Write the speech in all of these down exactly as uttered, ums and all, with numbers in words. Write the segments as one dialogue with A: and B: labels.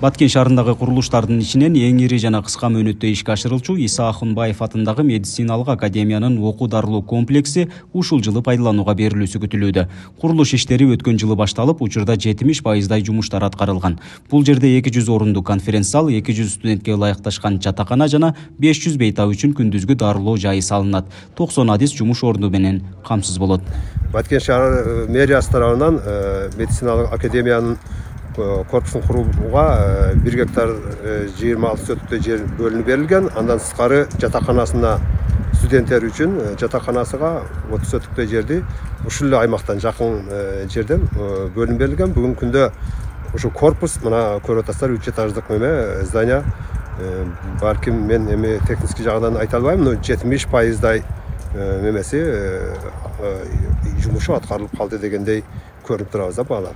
A: Баткен шаарындагы курулуштардын ичинен эң ири жана кыска мөөнөттө ишке ашырылчу Иса Акунбаев атындагы медициналык академиянын окуу дарылоо комплекси ушул жылы пайдаланууга берилүүсү күтүлүүдө. Курулуш иштери өткөн жылы башталып, учурда жетимиш пайыздай жумуштар аткарылган. Бул жерде эки жүз орундуу конференц зал, эки жүз студентке ылайыкташкан жатакана жана беш жүз бейтап үчүн күндүзгү дарылоо жайы салынат. токсон адис жумуш орду менен камсыз болот.
B: Баткен шаар мэриясы тарабынан медициналык академиянын корпусын курууга бир гектар жыйырма алты сотуктой жер бөлүнүп берилген. Андан сырткары жатаканасына студенттер үчүн жатаканасыга отуз сотуктой жерди ушул эле аймактан жакын жерден бөлүнүп берилген. Бүгүнкү күндө ушу корпус мына көрүп атасыздар үч этаждык неме здание. Балким мен эми технический жагынан айта албайм, но жетимиш пайыздай немеси жумушу аткарылып калды дегендей көрүнүп турабыз да бала.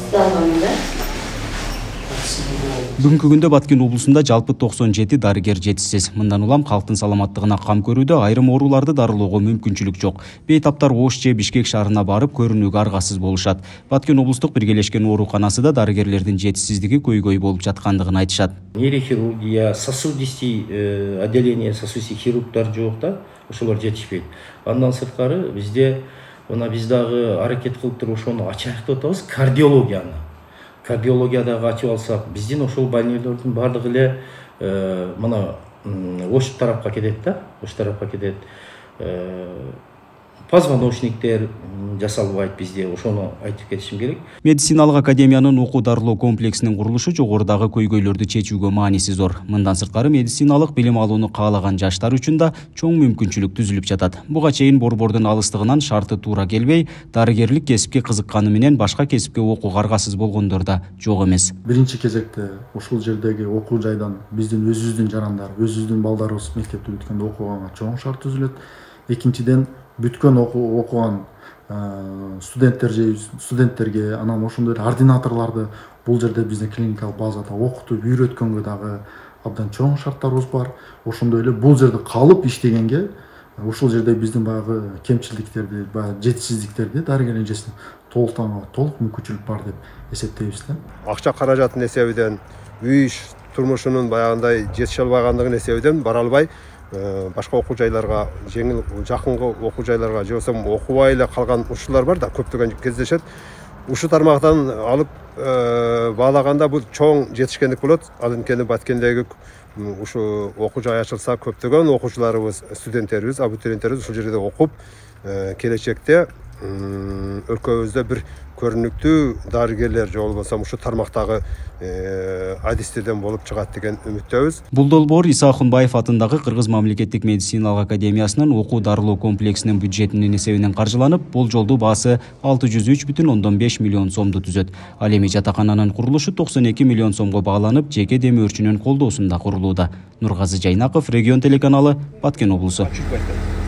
A: Бүгүнкү күндө Баткен облусунда жалпы токсон жети дарыгер жетишсиз. Мындан улам калктын саламаттыгына кам көрүүдө айрым ооруларды дарылоого мүмкүнчүлүк жок. Бейтаптар Ош же Бишкек шаарына барып көрүнүүгө аргасыз болушат. Баткен облустук биргелешкен ооруканасы да дарыгерлердин жетишсиздиги көйгөй болуп жаткандыгын айтышат.
C: Нейрохирургия, сосудистый отделение, сосудистый хирургдар жок да, ошолор жетишпейт. Андан сырткары бизде мына биз дагы аракет кылып туруп ошону ачайык деп атабыз, кардиологияны. Кардиологияда ачып алсак, биздин ошол больнийлердин бардыгы эле мына Ош тарапка кетет да, Ош тарапка кетет. Позвоночниктер жасалбайт бизде, ошону айтып кетишим керек.
A: Медициналык академиянын окуу дарылоо комплексинин курулушу жогорудагы көйгөйлөрдү чечүүгө мааниси зор. Мындан сырткары медициналык билим алууну каалаган жаштар үчүн да чоң мүмкүнчүлүк түзүлүп жатат. Буга чейин борбордун алыстыгынан шарты туура келбей, дарыгерлик кесипке кызыкканы менен башка кесипке окууга аргасыз болгондор да жок эмес.
D: Биринчи кезекте ушул жердеги окуу жайдан биздин өзүбүздүн жарандар, өзүбүздүн балдарыбыз мектепти бүткөндө окуганга чоң шарт түзүлөт. Экинчиден бүткөн окуган студенттер же студенттерге анан ошондой ординаторлорду бул жерде биздин клиникалык базада окутуп үйрөткөнгө дагы абдан чоң шарттарыбыз бар. Ошондой эле бул жерде калып иштегенге ушул жерде биздин баягы кемчиликтерди, баягы жетишсиздиктерди дарыгерлер эжесин толуктанууга толук мүмкүнчүлүк бар деп эсептейбиз да.
B: Акча каражатын эсебинен, үй турмушунун баягындай жетише албагандыгын эсебинен бара албай башка окуу жайларга, жеңил жакынкы окуу жайларга же болсо окубай эле калган ушулар бар да, көптөгөн кездешет. Ушу тармактан алып баалаганда бул чоң жетишкендик болот. Ал анткени Баткендеги ушу окуу жай ачылса көптөгөн окуучуларыбыз, студенттерибиз, абитуриенттерибиз ушул жерде окуп, келечекте өлкөбүздө бир көрүнүктүү дарыгерлер же болбосо ушу тармактагы адистерден болуп чыгат деген үмүттөбүз.
A: Бул долбоор Иса Акунбаев атындагы Кыргыз мамлекеттик медициналык академиясынын окуу дарылоо комплексинин бюджетинин эсебинен каржыланып, болжолдуу баасы алты жүз үч бүтүн ондон беш миллион сомду түзөт. Ал эми жатакананын курулушу токсон эки миллион сомго багланып, жеке демөөрчүнүн колдоосунда курулууда. Нургазы Жайнаков, Регион телеканалы, Баткен облусу.